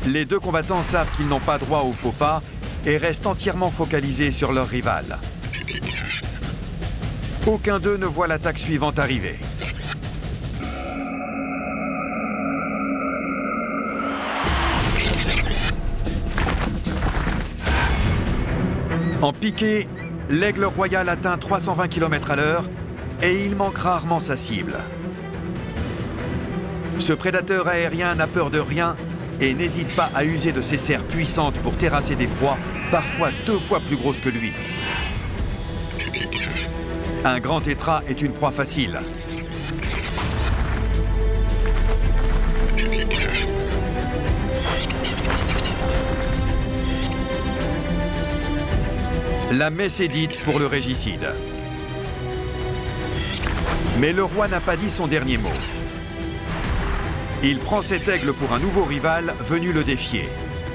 Les deux combattants savent qu'ils n'ont pas droit au faux pas et restent entièrement focalisés sur leur rival. Aucun d'eux ne voit l'attaque suivante arriver. En piqué, l'aigle royal atteint 320 km/h et il manque rarement sa cible. Ce prédateur aérien n'a peur de rien et n'hésite pas à user de ses serres puissantes pour terrasser des proies, parfois 2 fois plus grosses que lui. Un grand tétras est une proie facile. La messe est dite pour le régicide. Mais le roi n'a pas dit son dernier mot. Il prend cet aigle pour un nouveau rival venu le défier.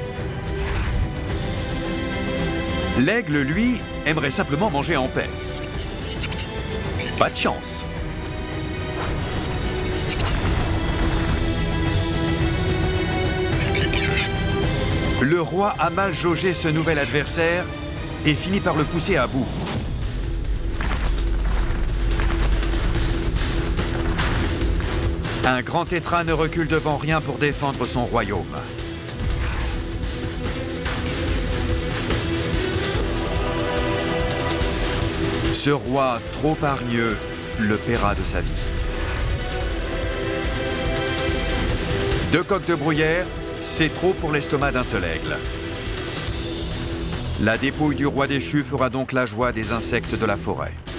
L'aigle, lui, aimerait simplement manger en paix. Pas de chance. Le roi a mal jaugé ce nouvel adversaire et finit par le pousser à bout. Un grand tétras ne recule devant rien pour défendre son royaume. Ce roi trop hargneux le paiera de sa vie. 2 coqs de bruyère, c'est trop pour l'estomac d'un seul aigle. La dépouille du roi déchu fera donc la joie des insectes de la forêt.